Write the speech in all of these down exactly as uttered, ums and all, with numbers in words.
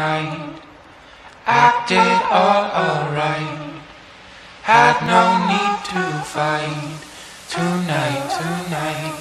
night. Acted all alright. Had no need to fight. Tonight, tonight.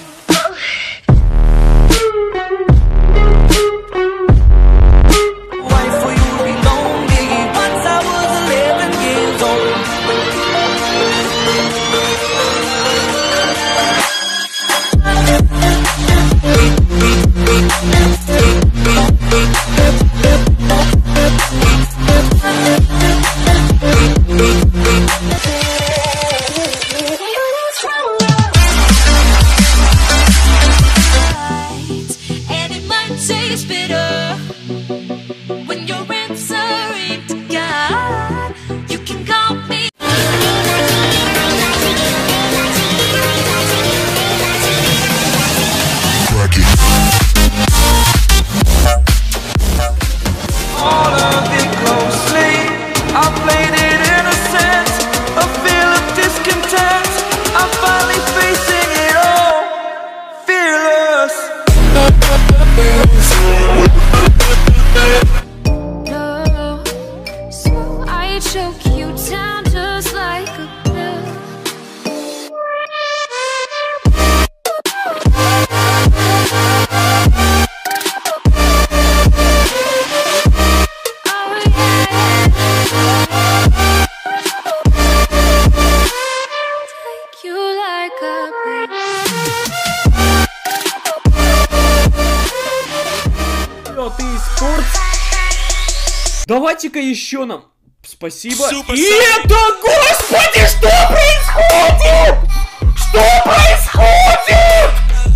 Давайте-ка еще нам. Спасибо. И это, господи, что происходит? Что происходит?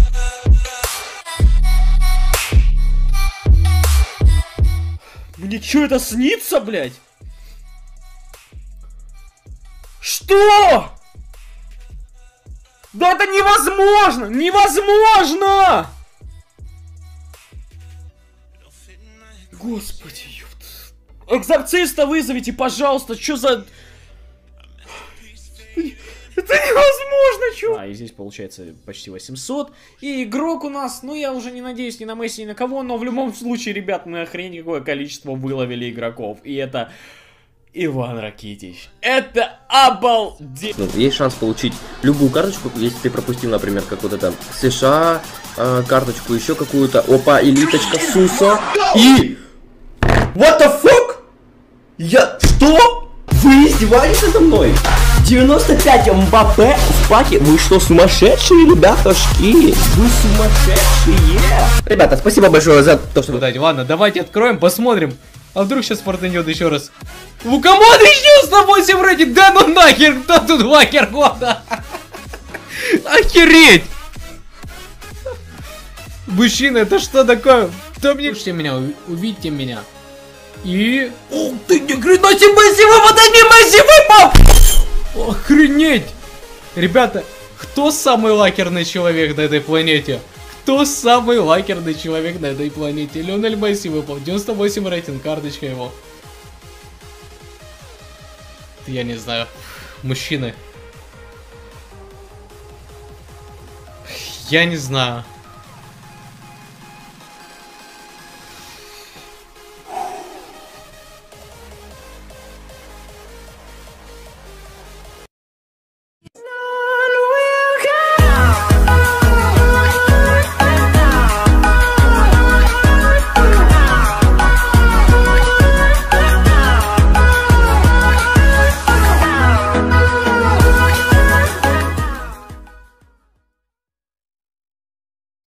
Мне что, это снится, блядь? Что? Да это невозможно! Невозможно! Господи, ёпт. Экзорциста вызовите, пожалуйста. Что за... Это невозможно, чё? А, и здесь получается почти восемьсот. И игрок у нас, ну я уже не надеюсь ни на Месси, ни на кого, но в любом случае, ребят, мы охренеть какое количество выловили игроков. И это Иван Ракитич. Это обалдеть! Есть шанс получить любую карточку, если ты пропустил, например, какую-то там США э, карточку, еще какую-то. Опа, элиточка, Сусо. И... What the fuck? Я... Что? Вы издеваетесь надо мной? девяносто пять Мбаппе в паке? Вы что, сумасшедшие, ребятушки? Вы сумасшедшие! Ребята, спасибо большое за то, что вы дайте. Ладно, давайте откроем, посмотрим. А вдруг сейчас фортанет еще раз? Лукомодрич девяносто восемь рейтинг! Да ну нахер, кто тут лакер года? Охереть! Мужчина, это что такое? Кто мне... Слушайте меня, увидьте меня. И... Ух ты, ни хрена себе, Месси выпал, да не Месси выпал! Охренеть! Ребята, кто самый лакерный человек на этой планете? Кто самый лакерный человек на этой планете? Лионель Месси выпал, девяносто восемь рейтинг, карточка его. Я не знаю. Мужчины. Я не знаю.